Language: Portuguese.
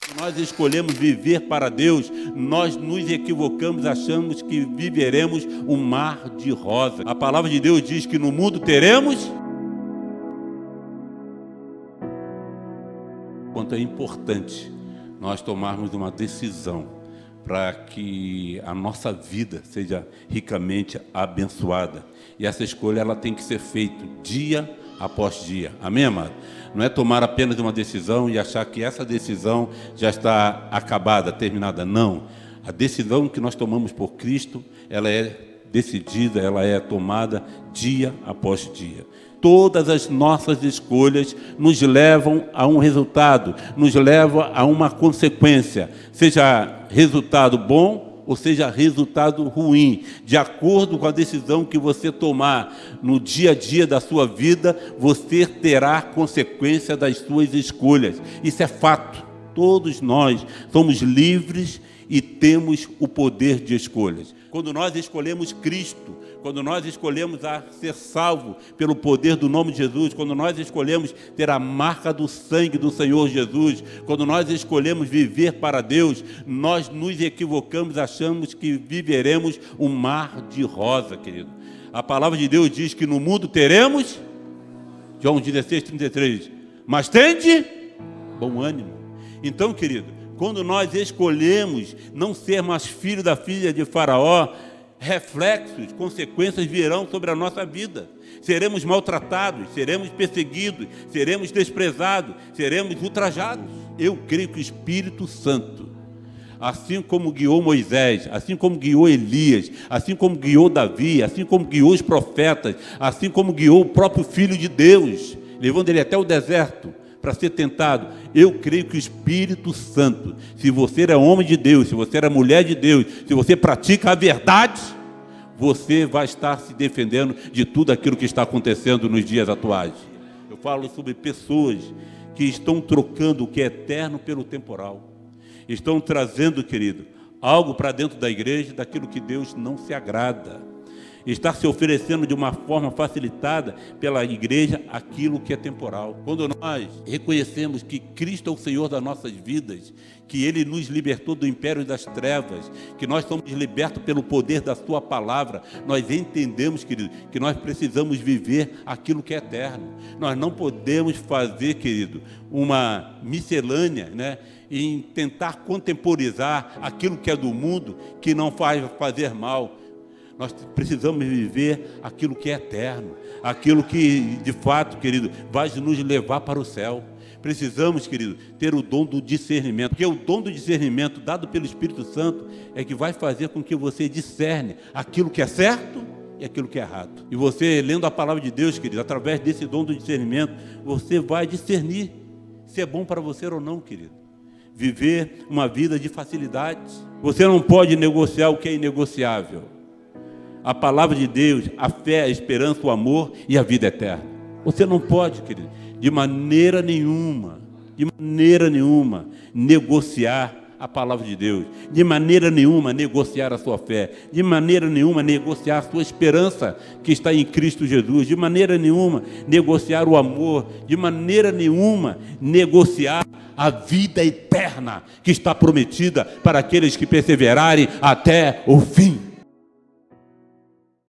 Nós escolhemos viver para Deus, nós nos equivocamos, achamos que viveremos um mar de rosa. A palavra de Deus diz que no mundo teremos. Quanto é importante nós tomarmos uma decisão para que a nossa vida seja ricamente abençoada. E essa escolha ela tem que ser feita dia após dia. Amém, amado? Não é tomar apenas uma decisão e achar que essa decisão já está acabada, terminada. Não. A decisão que nós tomamos por Cristo, ela é decidida, ela é tomada dia após dia. Todas as nossas escolhas nos levam a um resultado, nos levam a uma consequência, seja resultado bom ou seja resultado ruim, de acordo com a decisão que você tomar no dia a dia da sua vida, você terá consequência das suas escolhas. Isso é fato. Todos nós somos livres e temos o poder de escolhas. Quando nós escolhemos Cristo, quando nós escolhemos ser salvo pelo poder do nome de Jesus, quando nós escolhemos ter a marca do sangue do Senhor Jesus, quando nós escolhemos viver para Deus, nós nos equivocamos, achamos que viveremos um mar de rosa, querido. A palavra de Deus diz que no mundo teremos, João 16:33, mas tende bom ânimo. Então, querido, quando nós escolhemos não ser mais filho da filha de Faraó, reflexos, consequências virão sobre a nossa vida. Seremos maltratados, seremos perseguidos, seremos desprezados, seremos ultrajados. Eu creio que o Espírito Santo, assim como guiou Moisés, assim como guiou Elias, assim como guiou Davi, assim como guiou os profetas, assim como guiou o próprio Filho de Deus, levando ele até o deserto para ser tentado, eu creio que o Espírito Santo, se você é homem de Deus, se você é mulher de Deus, se você pratica a verdade, você vai estar se defendendo de tudo aquilo que está acontecendo nos dias atuais. Eu falo sobre pessoas que estão trocando o que é eterno pelo temporal. Estão trazendo, querido, algo para dentro da igreja daquilo que Deus não se agrada. Está se oferecendo de uma forma facilitada pela igreja aquilo que é temporal. Quando nós reconhecemos que Cristo é o Senhor das nossas vidas, que Ele nos libertou do império das trevas, que nós somos libertos pelo poder da Sua palavra, nós entendemos, querido, que nós precisamos viver aquilo que é eterno. Nós não podemos fazer, querido, uma miscelânea, né, em tentar contemporizar aquilo que é do mundo, que não faz fazer mal. Nós precisamos viver aquilo que é eterno, aquilo que, de fato, querido, vai nos levar para o céu. Precisamos, querido, ter o dom do discernimento, porque o dom do discernimento dado pelo Espírito Santo é que vai fazer com que você discerne aquilo que é certo e aquilo que é errado. E você, lendo a palavra de Deus, querido, através desse dom do discernimento, você vai discernir se é bom para você ou não, querido. Viver uma vida de facilidades. Você não pode negociar o que é inegociável. A palavra de Deus, a fé, a esperança, o amor e a vida eterna. Você não pode, querido, de maneira nenhuma, negociar a palavra de Deus. De maneira nenhuma, negociar a sua fé. De maneira nenhuma, negociar a sua esperança que está em Cristo Jesus. De maneira nenhuma, negociar o amor. De maneira nenhuma, negociar a vida eterna que está prometida para aqueles que perseverarem até o fim.